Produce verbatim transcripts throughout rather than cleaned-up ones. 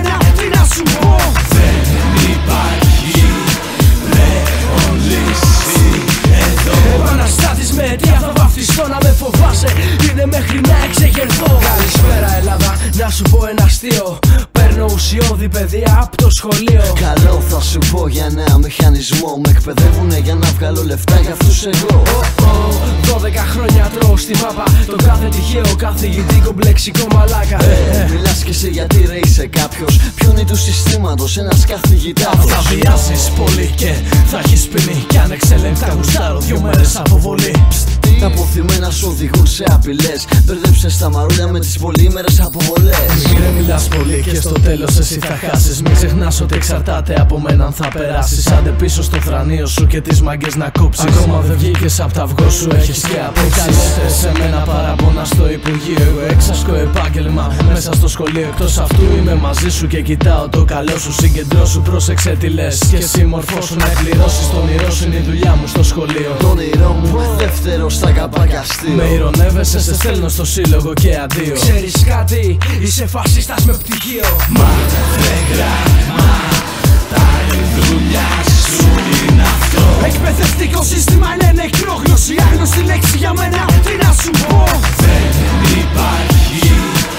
μένα, τι να σου πω. Δεν υπάρχει πλέον λύση εδώ. Επαναστάτης με αιτία θα βαφτιστώ, να με φοβάσαι είναι μέχρι να εξεγερθώ. Καλησπέρα Ελλάδα, να σου πω ένα αστείο. Παίρνω ουσιώδη παιδεία από το σχολείο. Καλό θα σου πω για ένα μηχανισμό. Με εκπαιδεύουνε για να βγάλω λεφτά για αυτούς εγώ. oh, oh, δώδεκα χρόνια τρώω στη μάπα τον κάθε τυχαίο καθηγητή κομπλεξικό μαλάκα. ε, ε, Μιλάς κι εσύ γιατί ρε είσαι κάποιος. Ποιον είναι του συστήματος ένας καθηγητάτος. Θα βιάσεις πολύ και θα έχεις ποινή. Κι αν εξελέγχτα γουστάρω δυο μέρες αποβολή. Τα αποθυμένα σου οδηγούν σε απειλές. Μπερδέψες τα μαρούλια με τις πολύμερες αποβολές. Μην μιλάς πολύ και στο τέλος εσύ θα χάσεις. Μην ξεχνάς ότι εξαρτάται από μένα αν θα περάσεις. Άντε πίσω στο θρανείο σου και τις μάγκες να κόψεις. Ακόμα δεν βγήκες απ' τα αυγό σου, έχεις και απόψεις. Καλέτε σε μένα παράπονα στο Υπουργείο. Εγώ έξασκο επάγγελμα μέσα στο σχολείο. Εκτός αυτού είμαι μαζί σου και κοιτάω το καλό σου. Συγκεντρώσου, πρόσεξε τι λες. Και εσύ μορφώσου να εκπληρώσεις τον όνειρό σου. Είναι η δουλειά μου στο σχολείο. Το όνειρό μου δεύτερο στα καπάκια αστείο. Με ηρωνεύεσαι, σε στέλνω στο σύλλογο και αντίο. Ξέρεις κάτι, είσαι φασίστας με πτυχίο. Μα δεν γραμμάτα, η δουλειά σου είναι αυτό. Εκπαιδευτικό σύστημα είναι νεκρόγνωση. Άγνωστη λέξη για μένα, τι να σου πω. Δεν υπάρχει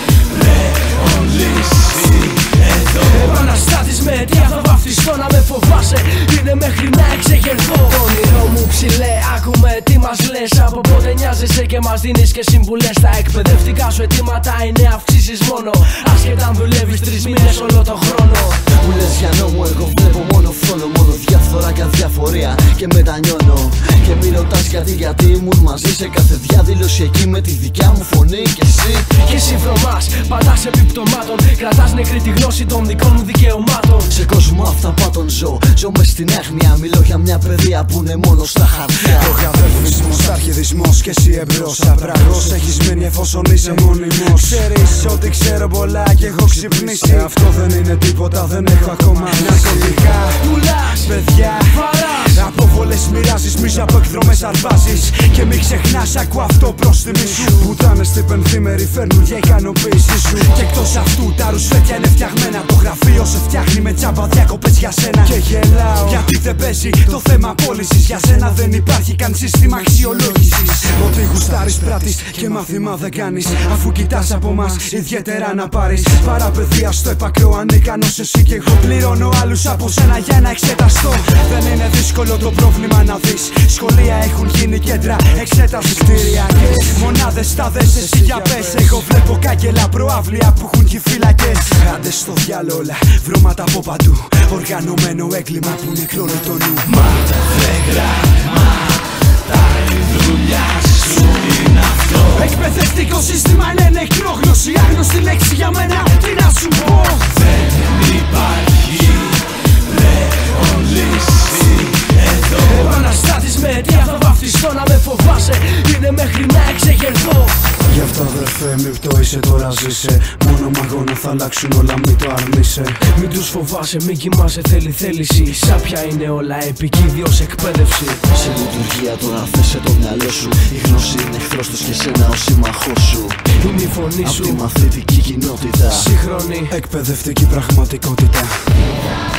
πλέον λύση εδώ. Επαναστάτης με αιτία θα βαφτιστώ, να με φοβάσαι είναι μέχρι να εξεγερθώ. Το όνειρό μου ψηλέ, άκουμε τι μας λες. Από πότε νοιάζεσαι και μας δίνεις και συμβουλές. Τα εκπαιδευτικά σου αιτήματα είναι αυξήσεις μόνο. Άσχετα αν δουλεύεις τρεις μήνες όλο το χρόνο. Μου λες για νόμο, εγώ βλέπω μόνο φθόνο. Μόνο διαφθορά και αδιαφορία και μετανιώνω. Και μη ρωτάς γιατί, γιατί ήμουν μαζί σε κάθε διαδήλωση εκεί με τη δικιά μου φωνή. Και εσύ Και εσύ βρωμάς, πατάς επιπτωμάτων. Κρατάς νεκρή τη γνώση των δικών μου δικαιωμάτων. σε κόσμο αυταπάτων ζω. Ζω μες στην έγνοια, μιλώ για μια παιδεία που είναι μόνο στα χαρτιά. Προγραφισμός, αρχιδισμός και εσύ εμπρός. Απραγός έχεις μείνει εφόσον είσαι μόνιμος. Ξέρεις ότι ξέρω πολλά και έχω ξυπνήσει. ε, Αυτό δεν είναι τίποτα, δεν έχω ακόμα ναρκωτικά. Πουλάς, Παιδιά, βαράς, απόβολες μοιράζεις, μίσο από εκδρομές αρπάζεις. Και μην ξεχνάς, ακού αυτό προς τιμή σου. Πουτάνες στην πενθήμερη φέρνουν για ικανοποίηση σου. Και εκτός αυτού τα ρουσφέτια είναι φτιαγμένα. Το γραφείο σε φτιάχνει με τσάμπα διακοπές για σένα. Και γελάω γιατί δεν παίζει το θέμα πώλησης. Για σένα δεν υπάρχει καν σύστημα αξιολόγησης. Ότι γουστάρεις πράττεις και μάθημα δεν κάνεις. Αφού κοιτάς από μας ιδιαίτερα να πάρεις. Παραπαιδεία στο επακρό ανίκανος εσύ και εγώ. Πληρώνω άλλους από σένα για να εξεταστώ. Δεν είναι δύσκολο το πρόβλημα να δεις. Σχολεία έχουν γίνει κέντρα εξέτασης. Κτηριακές μονάδες στάδες εσύ για πες. Εγώ βλέπω κάγκελα προαύλια που έχουν και φυλακές. Άντε στο διάλο όλα, βρώματα από παντού. Οργανωμένο έγκλημα που νεκρώνει το νου. Μα δεν γραμμάτα, η δουλειά σου είναι αυτό. Εκπαιδευτικό σύστημα είναι νεκρόγνωση. Άγνωστη λέξη για μένα, τι να σου πω. Δεν υπάρχει πλέον λύση εδώ. επαναστάτης με αιτία θα βαφτιστώ, να με φοβάσαι είναι μέχρι να εξεγερθώ. Γι' αυτό αδερφέ μη πτώησε τώρα ζήσε. Μόνο μαγώνα θα αλλάξουν όλα, μην το αρνείσαι. Μην τους φοβάσαι, μην κοιμάσαι, θέλει θέληση. Σάπια είναι όλα, επικίδιος εκπαίδευση. σε λειτουργία τώρα θέσε το μυαλό σου. Η γνώση είναι εχθρός τους και σένα ο σύμμαχός σου. Είναι η φωνή Απ' τη σου, μαθητική κοινότητα. σύγχρονη. Εκπαιδευτική πραγματικότητα.